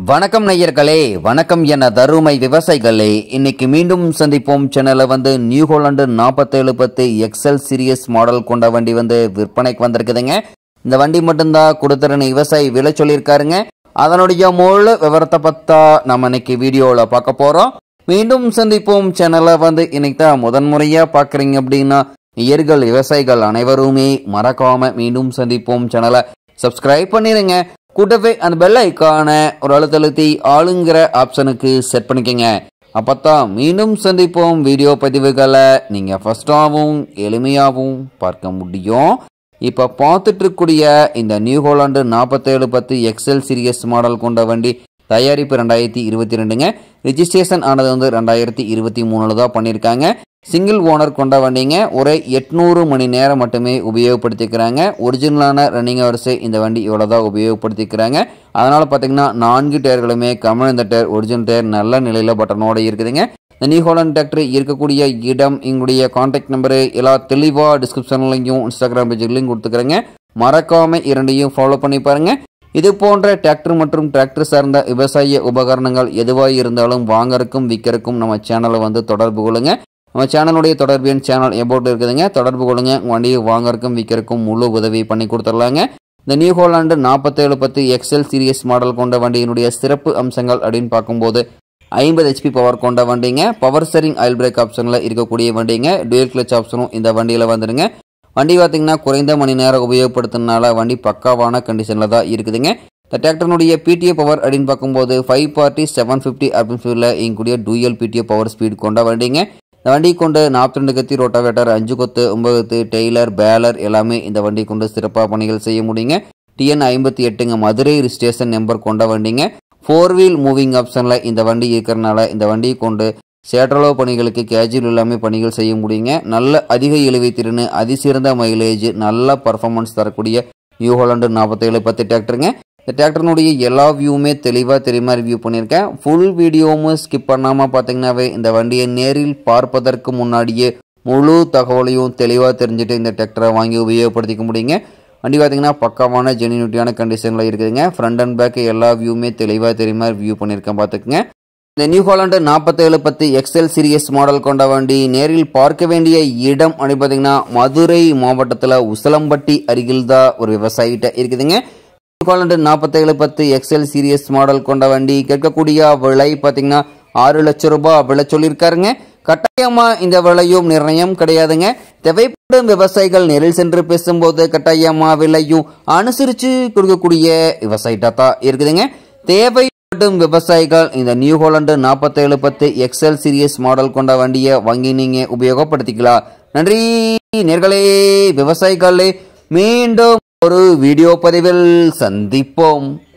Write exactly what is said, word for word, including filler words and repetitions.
வணக்கம் நேயர்களே, வணக்கம் என தருமை விவசாயிகளே. இன்னைக்கு மீண்டும் சந்திப்போம் சேனல்ல வந்து நியூ ஹாலண்ட் நாற்பத்தேழு பத்து எக்ஸல் சீரியஸ் மாடல் கொண்ட வண்டி வந்து விற்பனைக்கு வந்திருக்குதுங்க. இந்த வண்டி மட்டும்தான் கொடுத்துருன்னு விவசாயி விலை சொல்லியிருக்காருங்க. அதனுடைய முழு விவரத்தை பத்தா நம்ம இன்னைக்கு வீடியோல பார்க்க போறோம். மீண்டும் சந்திப்போம் சேனலை வந்து இன்னைக்கு தான் முதன்முறையா பாக்குறீங்க அப்படின்னா நேயர்கள் விவசாயிகள் அனைவருமே மறக்காம மீண்டும் சந்திப்போம் சேனலை சப்ஸ்கிரைப் பண்ணிருங்க. கூட்டவே அந்த பெல் ஐக்கான ஒரு அழுத்தழுத்தி ஆளுங்கிற ஆப்ஷனுக்கு செட் பண்ணிக்கங்க. அப்பத்தான் மீண்டும் சந்திப்போம் வீடியோ பதிவுகளை நீங்க ஃபர்ஸ்டாகவும் எளிமையாகவும் பார்க்க முடியும். இப்ப பார்த்துட்டு இருக்கக்கூடிய இந்த நியூ ஹாலண்ட் நாற்பத்தேழு பத்து எக்ஸல் சீரியஸ் மாடல் கொண்ட வண்டி தயாரிப்பு ரெண்டாயிரத்தி இருபத்தி ரெண்டுங்க. ரிஜிஸ்ட்ரேஷன் ஆனது வந்து ரெண்டாயிரத்தி இருபத்தி மூணுல தான் பண்ணியிருக்காங்க. சிங்கிள் ஓனர் கொண்ட வண்டிங்க. ஒரு எட்நூறு மணி நேரம் மட்டுமே உபயோகப்படுத்திக்கிறாங்க. ஒரிஜினலான ரன்னிங் ஹவர்ஸை இந்த வண்டி இவ்வளோதான் உபயோகப்படுத்திக்கிறாங்க. அதனால பார்த்தீங்கன்னா நான்கு டயர்களுமே கமல் டயர் ஒரிஜினல் டயர் நல்ல நிலையில் பட்டனோட இருக்குதுங்க. இந்த நியூ ஹாலண்ட் டிராக்டர் இருக்கக்கூடிய இடம் எங்களுடைய கான்டாக்ட் நம்பரு எல்லாம் தெளிவாக டிஸ்கிரிப்ஷன்லையும் இன்ஸ்டாகிராம் பேஜ்லையும் கொடுத்துக்கிறேங்க. மறக்காம இரண்டையும் ஃபாலோ பண்ணி பாருங்க. இது போன்ற டிராக்டர் மற்றும் டிராக்டர் சார்ந்த விவசாய உபகரணங்கள் எதுவாக இருந்தாலும் வாங்கறதுக்கும் விற்கிறதுக்கும் நம்ம சேனலை வந்து தொடர்பு கொள்ளுங்க. நம்ம சேனலுடைய தொடர்பு எண் சேனல் எபோட் இருக்குதுங்க. தொடர்பு கொள்ளுங்க. வண்டியை வாங்கறதுக்கும் விற்கிறதுக்கும் முழு உதவி பண்ணி கொடுத்துடலாங்க. இந்த நியூ ஹாலண்ட் நாற்பத்தேழு பத்து எக்ஸல் சீரியஸ் மாடல் கொண்ட வண்டியினுடைய சிறப்பு அம்சங்கள் அப்படின்னு பார்க்கும்போது ஐம்பது ஹெச்பி பவர் கொண்ட வண்டிங்க. பவர் ஸ்டீரிங் ஆயில் பிரேக் ஆப்ஷனில் இருக்கக்கூடிய வண்டிங்க. டூயல் கிளச் ஆப்ஷனும் இந்த வண்டியில் வந்துடுங்க. வண்டி பார்த்தீங்கன்னா குறைந்த மணி நேரம் உபயோகப்படுத்தினால வண்டி பக்காவான கண்டிஷனில் தான் இருக்குதுங்க. இந்த டிராக்டர்னுடைய பிடிஏ பவர் அப்படின்னு பார்க்கும்போது five forty seven fifty RPM ஸ்பீடில் இங்கூடிய டூயல் பிடிஏ பவர் ஸ்பீட் கொண்ட வண்டிங்க. இந்த வண்டி கொண்டு நாற்பத்தி ரெண்டு கத்தி ரோட்டாவேட்டர் அஞ்சு கொத்து ஒன்பது கொத்து டெய்லர் பேலர் எல்லாமே இந்த வண்டி கொண்டு சிறப்பாக பணிகள் செய்ய முடியுங்க. டிஎன் ஐம்பத்தி எட்டுங்க மதுரை ரிஜிஸ்ட்ரேஷன் நம்பர் கொண்ட வண்டிங்க. ஃபோர் வீல் மூவிங் ஆப்ஷனில் இந்த வண்டி இருக்கிறனால இந்த வண்டியை கொண்டு சேற்றளவு பணிகளுக்கு கேஜுவல் எல்லாமே பணிகள் செய்ய முடியுங்க. நல்ல அதிக இழுவை திறன், அதிசிறந்த மைலேஜ், நல்ல பர்ஃபார்மன்ஸ் தரக்கூடிய நியூ ஹாலண்ட் நாற்பத்தேழு பத்து டிராக்டருங்க. இந்த டிராக்டர்னுடைய எல்லா வியூவுமே தெளிவாக தெரியுமா ரிவ்யூ பண்ணியிருக்கேன். ஃபுல் வீடியோவும் ஸ்கிப் பண்ணாமல் பார்த்தீங்கன்னாவே இந்த வண்டியை நேரில் பார்ப்பதற்கு முன்னாடியே முழு தகவலையும் தெளிவாக தெரிஞ்சுட்டு இந்த டிராக்டரை வாங்கி உபயோகப்படுத்திக்க முடியுங்க. வண்டி பார்த்தீங்கன்னா பக்காவான ஜெனியூனிட்டியான கண்டிஷனில் இருக்குதுங்க. ஃப்ரண்ட் அண்ட் பேக் எல்லா வியூவுமே தெளிவாக தெரியுமா ரிவ்யூ பண்ணியிருக்கேன் பார்த்துக்குங்க. இந்த நியூ ஹாலண்ட் நாற்பத்தேழு பத்து எக்ஸல் சீரியஸ் மாடல் கொண்ட வண்டி நேரில் பார்க்க வேண்டிய இடம் அப்படின்னு பார்த்தீங்கன்னா மதுரை மாவட்டத்தில் உசிலம்பட்டி அருகில் தான் ஒரு விவசாயிட்ட இருக்குதுங்க. நியூ ஹாலண்ட் நாற்பத்தேழு பத்து எக்ஸல் சீரியஸ் மாடல் கொண்ட வண்டி கேட்கக்கூடிய விலை பார்த்தீங்கன்னா ஆறு லட்சம் ரூபாய் விலை சொல்லியிருக்காருங்க. கட்டாயமா இந்த விலையும் நிர்ணயம் கிடையாதுங்க. தேவைப்படும் விவசாயிகள் நேரில் சென்று பேசும்போது கட்டாயமா விலையும் அனுசரித்து கொடுக்கக்கூடிய விவசாயிட்டா தான் இருக்குதுங்க. தேவை விவசாயிகள் இந்த நியூ ஹாலண்ட் நாற்பத்தேழு பத்து எக்ஸல் சீரியஸ் மாடல் கொண்ட வண்டியை வாங்கி நீங்க உபயோகப்படுத்திக்கலாம். நன்றி நேர்களே விவசாயிகளே. மீண்டும் ஒரு வீடியோ பதிவில் சந்திப்போம்.